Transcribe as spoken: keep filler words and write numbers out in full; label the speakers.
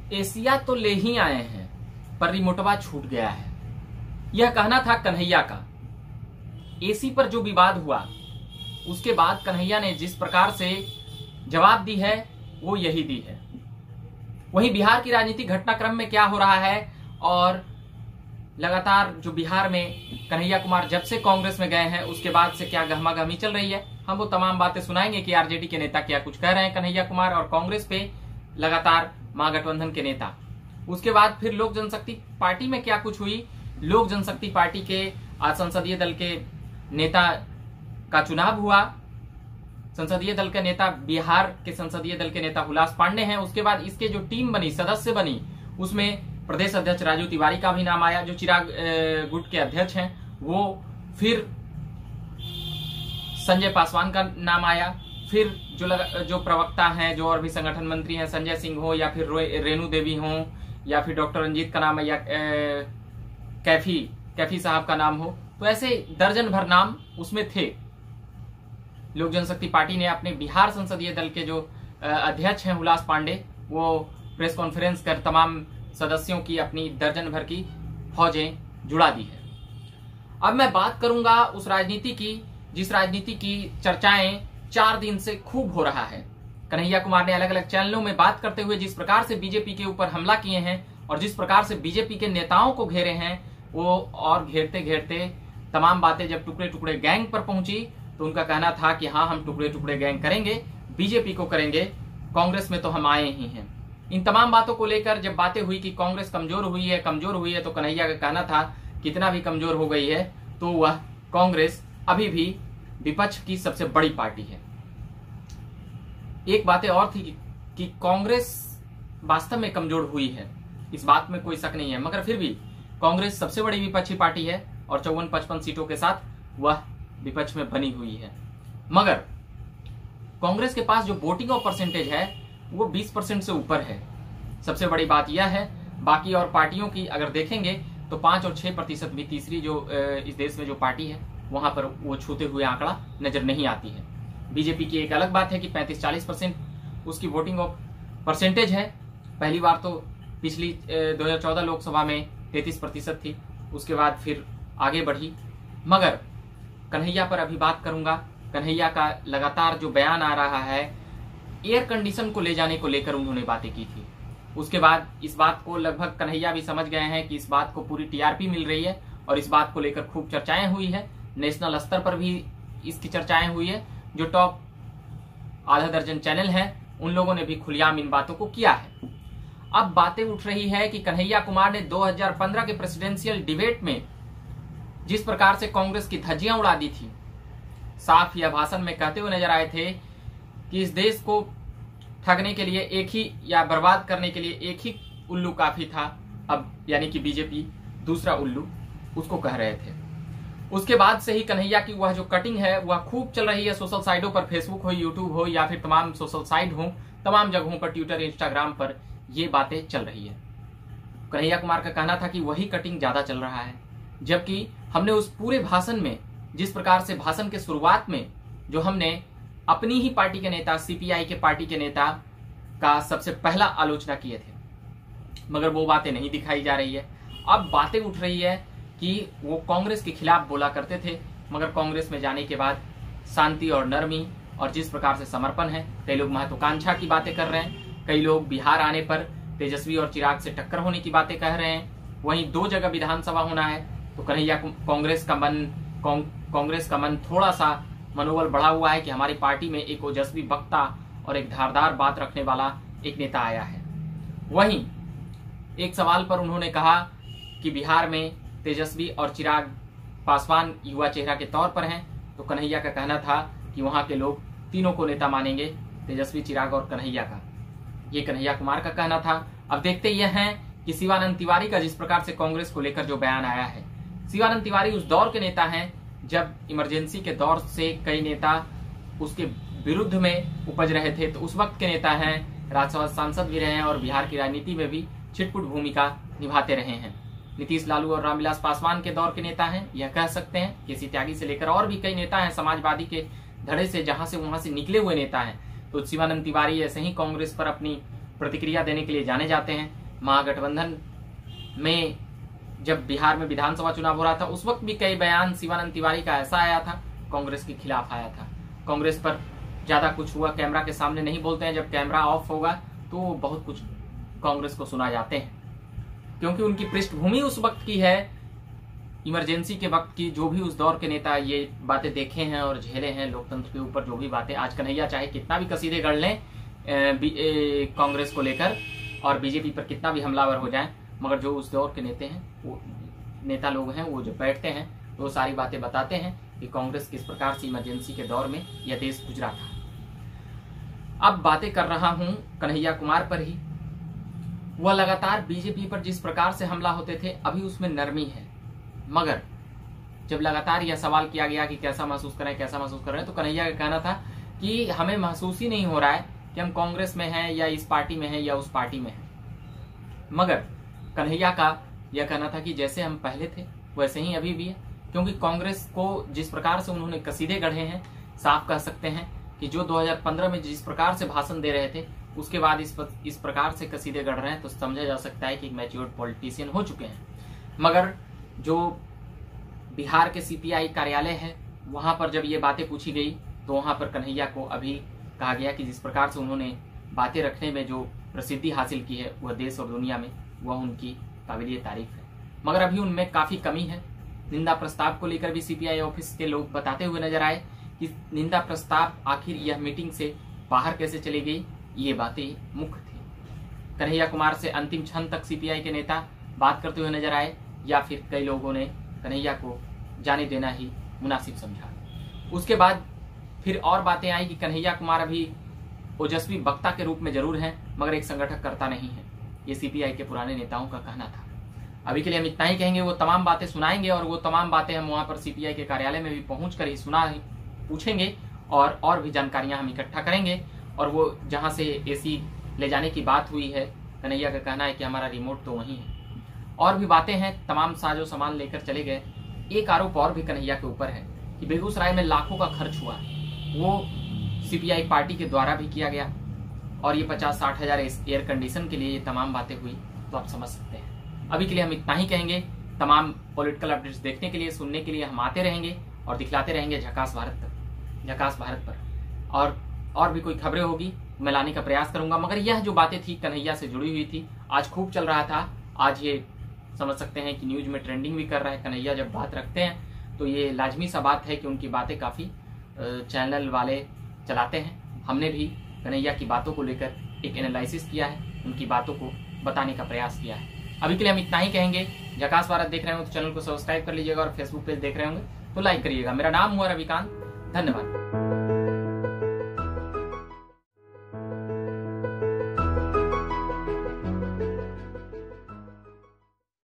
Speaker 1: Asia तो ले ही आए हैं पर रिमोटवा छूट गया है, यह कहना था कन्हैया का। एसी पर जो विवाद हुआ उसके बाद कन्हैया ने जिस प्रकार से जवाब दी है वो यही दी है। वहीं बिहार की राजनीतिक घटनाक्रम में क्या हो रहा है और लगातार जो बिहार में कन्हैया कुमार जब से कांग्रेस में गए हैं उसके बाद से क्या गहमागहमी चल रही है, हम वो तमाम बातें सुनाएंगे कि आरजेडी के नेता क्या कुछ कह रहे हैं कन्हैया कुमार और कांग्रेस पे लगातार महागठबंधन के नेता। उसके बाद फिर लोक जनशक्ति पार्टी में क्या कुछ हुई, लोक जनशक्ति पार्टी के आज संसदीय दल के नेता का चुनाव हुआ। संसदीय दल के नेता बिहार के संसदीय दल के नेता हुलास पांडे हैं। उसके बाद इसके जो टीम बनी, सदस्य बनी, उसमें प्रदेश अध्यक्ष राजू तिवारी का भी नाम आया जो चिराग गुट के अध्यक्ष हैं। वो फिर संजय पासवान का नाम आया। फिर जो लगा, जो प्रवक्ता हैं, जो और भी संगठन मंत्री हैं, संजय सिंह हो या फिर रेणु देवी हो या फिर डॉक्टर रंजीत का नाम है या ए, कैफी कैफी साहब का नाम हो, तो ऐसे दर्जन भर नाम उसमें थे। लोक जनशक्ति पार्टी ने अपने बिहार संसदीय दल के जो अध्यक्ष हैं हुलास पांडे, वो प्रेस कॉन्फ्रेंस कर तमाम सदस्यों की अपनी दर्जन भर की फौजें जुड़ा दी है। अब मैं बात करूंगा उस राजनीति की जिस राजनीति की चर्चाएं चार दिन से खूब हो रहा है। कन्हैया कुमार ने अलग अलग चैनलों में बात करते हुए जिस प्रकार से बीजेपी के ऊपर हमला किए हैं और जिस प्रकार से बीजेपी के नेताओं को घेरे हैं, वो और घेरते घेरते तमाम बातें जब टुकड़े टुकड़े गैंग पर पहुंची तो उनका कहना था कि हाँ, हम टुकड़े टुकड़े गैंग करेंगे, बीजेपी को करेंगे, कांग्रेस में तो हम आए ही हैं। इन तमाम बातों को लेकर जब बातें हुई कि कांग्रेस कमजोर हुई है कमजोर हुई है तो कन्हैया का कहना था कितना भी कमजोर हो गई है तो वह कांग्रेस अभी भी विपक्ष की सबसे बड़ी पार्टी है। एक बातें और थी कि कांग्रेस वास्तव में कमजोर हुई है, इस बात में कोई शक नहीं है, मगर फिर भी कांग्रेस सबसे बड़ी विपक्षी पार्टी है और चौवन पचपन सीटों के साथ वह विपक्ष में बनी हुई है। मगर कांग्रेस के पास जो वोटिंग ऑफ परसेंटेज है वो बीस परसेंट से ऊपर है। सबसे बड़ी बात यह है, बाकी और पार्टियों की अगर देखेंगे तो पांच और छह प्रतिशत भी तीसरी जो इस देश में जो पार्टी है वहां पर वो छूते हुए आंकड़ा नजर नहीं आती है। बीजेपी की एक अलग बात है कि पैंतीस चालीस परसेंट उसकी वोटिंग ऑफ परसेंटेज है। पहली बार तो पिछली दो हजार चौदह लोकसभा में तैतीस प्रतिशत थी, उसके बाद फिर आगे बढ़ी। मगर कन्हैया पर अभी बात करूंगा। कन्हैया का लगातार जो बयान आ रहा है, एयर कंडीशन को ले जाने को लेकर उन्होंने बातें की थी। उसके बाद इस बात को लगभग कन्हैया भी समझ गए हैं कि इस बात को पूरी टीआरपी मिल रही है और इस बात को लेकर खूब चर्चाएं हुई है। नेशनल स्तर पर भी इसकी चर्चाएं हुई है। जो टॉप आधा दर्जन चैनल हैं उन लोगों ने भी खुलेआम इन बातों को किया है। अब बातें उठ रही है कि कन्हैया कुमार ने दो हज़ार पंद्रह के प्रेसिडेंशियल डिबेट में जिस प्रकार से कांग्रेस की धज्जियां उड़ा दी थी, साफ यह भाषण में कहते हुए नजर आए थे कि इस देश को ठगने के लिए एक ही या बर्बाद करने के लिए एक ही उल्लू काफी था। अब यानी कि बीजेपी दूसरा उल्लू उसको कह रहे थे। उसके बाद से ही कन्हैया की वह जो कटिंग है वह खूब चल रही है सोशल साइटों पर, फेसबुक हो, यूट्यूब हो या फिर तमाम सोशल साइट हो, तमाम जगहों पर, ट्विटर, इंस्टाग्राम पर ये बातें चल रही है। कन्हैया कुमार का कहना था कि वही कटिंग ज्यादा चल रहा है, जबकि हमने उस पूरे भाषण में जिस प्रकार से भाषण के शुरुआत में जो हमने अपनी ही पार्टी के नेता, सीपीआई के पार्टी के नेता का सबसे पहला आलोचना किए थे, मगर वो बातें नहीं दिखाई जा रही है। अब बातें उठ रही है कि वो कांग्रेस के खिलाफ बोला करते थे, मगर कांग्रेस में जाने के बाद शांति और नरमी और जिस प्रकार से समर्पण है, कई लोग महत्वाकांक्षा की बातें कर रहे हैं, कई लोग बिहार आने पर तेजस्वी और चिराग से टक्कर होने की बातें कह रहे हैं। वहीं दो जगह विधानसभा होना है तो कन्हैया कांग्रेस का मन कांग्रेस का मन थोड़ा सा मनोबल बढ़ा हुआ है कि हमारी पार्टी में एक ओजस्वी वक्ता और एक धारदार बात रखने वाला एक नेता आया है। वहीं एक सवाल पर उन्होंने कहा कि बिहार में तेजस्वी और चिराग पासवान युवा चेहरा के तौर पर हैं, तो कन्हैया का कहना था कि वहां के लोग तीनों को नेता मानेंगे, तेजस्वी, चिराग और कन्हैया का। ये कन्हैया कुमार का कहना था। अब देखते यह हैं कि शिवानंद तिवारी का जिस प्रकार से कांग्रेस को लेकर जो बयान आया है, शिवानंद तिवारी उस दौर के नेता हैं जब इमरजेंसी के दौर से कई नेता उसके विरुद्ध में उपज रहे थे, तो उस वक्त के नेता हैं, राज्यसभा सांसद भी रहे हैं और बिहार की राजनीति में भी छिटपुट भूमिका निभाते रहे हैं। नीतीश लालू और रामविलास पासवान के दौर के नेता हैं, यह कह सकते हैं। केसी त्यागी से लेकर और भी कई नेता हैं, समाजवादी के धड़े से जहां से वहां से निकले हुए नेता हैं। तो शिवानंद तिवारी ऐसे ही कांग्रेस पर अपनी प्रतिक्रिया देने के लिए जाने जाते हैं। महागठबंधन में जब बिहार में विधानसभा चुनाव हो रहा था उस वक्त भी कई बयान शिवानंद तिवारी का ऐसा आया था, कांग्रेस के खिलाफ आया था। कांग्रेस पर ज्यादा कुछ हुआ, कैमरा के सामने नहीं बोलते हैं, जब कैमरा ऑफ होगा तो बहुत कुछ कांग्रेस को सुना जाते हैं, क्योंकि उनकी पृष्ठभूमि उस वक्त की है, इमरजेंसी के वक्त की। जो भी उस दौर के नेता ये बातें देखे हैं और झेले हैं, लोकतंत्र के ऊपर जो भी बातें, आज कन्हैया चाहे कितना भी कसीदे गढ़ लें कांग्रेस को लेकर और बीजेपी पर कितना भी हमलावर हो जाए, मगर जो उस दौर के नेता हैं वो नेता लोग हैं, वो जो बैठते हैं वो सारी बातें बताते हैं कि कांग्रेस किस प्रकार से इमरजेंसी के दौर में यह देश गुजरा था। अब बातें कर रहा हूं कन्हैया कुमार पर ही। वह लगातार बीजेपी पर जिस प्रकार से हमला होते थे अभी उसमें नरमी है, मगर जब लगातार यह सवाल किया गया कि कैसा महसूस करें कैसा महसूस कर रहे हैं, तो कन्हैया का कहना था कि हमें महसूस ही नहीं हो रहा है कि हम कांग्रेस में हैं या इस पार्टी में हैं या उस पार्टी में हैं। मगर कन्हैया का यह कहना था कि जैसे हम पहले थे वैसे ही अभी भी है, क्योंकि कांग्रेस को जिस प्रकार से उन्होंने कसीदे गढ़े हैं, साफ कह सकते हैं कि जो दो हज़ार पंद्रह में जिस प्रकार से भाषण दे रहे थे उसके बाद इस इस प्रकार से कसीदे गढ़ रहे हैं, तो समझा जा सकता है कि मैच्योर्ड पॉलिटिशियन हो चुके हैं। मगर जो बिहार के सीपीआई कार्यालय है वहां पर जब ये बातें पूछी गई तो वहां पर कन्हैया को अभी कहा गया कि जिस प्रकार से उन्होंने बातें रखने में जो प्रसिद्धि हासिल की है वह देश और दुनिया में, वह उनकी काबिलियत तारीफ है। मगर अभी उनमें काफी कमी है। निंदा प्रस्ताव को लेकर भी सीपीआई ऑफिस के लोग बताते हुए नजर आए कि निंदा प्रस्ताव आखिर यह मीटिंग से बाहर कैसे चली गई, ये बातें मुख्य थी। कन्हैया कुमार से अंतिम क्षण तक सीपीआई के नेता बात करते हुए नजर आए या फिर कई लोगों ने कन्हैया को जाने देना ही मुनासिब समझा। उसके बाद फिर और बातें आई कि कन्हैया कुमार अभी ओजस्वी वक्ता के रूप में जरूर हैं मगर एक संगठक करता नहीं है, ये सीपीआई के पुराने नेताओं का कहना था। अभी के लिए हम इतना ही कहेंगे, वो तमाम बातें सुनाएंगे और वो तमाम बातें हम वहां पर सीपीआई के कार्यालय में भी पहुंच कर ही सुना पूछेंगे और और भी जानकारियां हम इकट्ठा करेंगे। और वो जहां से एसी ले जाने की बात हुई है, कन्हैया का कहना है कि हमारा रिमोट तो वहीं है। और भी बातें हैं, तमाम साजो सामान लेकर चले गए। एक आरोप और भी कन्हैया के ऊपर है कि बेगूसराय में लाखों का खर्च हुआ, वो सीपीआई पार्टी के द्वारा भी किया गया और ये पचास साठ हजार एयर कंडीशन के लिए ये तमाम बातें हुई, तो आप समझ सकते हैं। अभी के लिए हम इतना ही कहेंगे। तमाम पॉलिटिकल अपडेट्स देखने के लिए, सुनने के लिए हम आते रहेंगे और दिखलाते रहेंगे झकास भारत तक, झकास भारत पर। और और भी कोई खबरें होगी मैं लाने का प्रयास करूंगा, मगर यह जो बातें थी कन्हैया से जुड़ी हुई थी, आज खूब चल रहा था। आज ये समझ सकते हैं कि न्यूज में ट्रेंडिंग भी कर रहा है। कन्हैया जब बात रखते हैं तो ये लाजमी सा बात है कि उनकी बातें काफी चैनल वाले चलाते हैं। हमने भी कन्हैया की बातों को लेकर एक एनालिसिस किया है, उनकी बातों को बताने का प्रयास किया है। अभी के लिए हम इतना ही कहेंगे। झकास भारत देख रहे हो तो चैनल को सब्सक्राइब कर लीजिएगा और फेसबुक पेज देख रहे होंगे तो लाइक करिएगा। मेरा नाम हुआ रविकांत, धन्यवाद।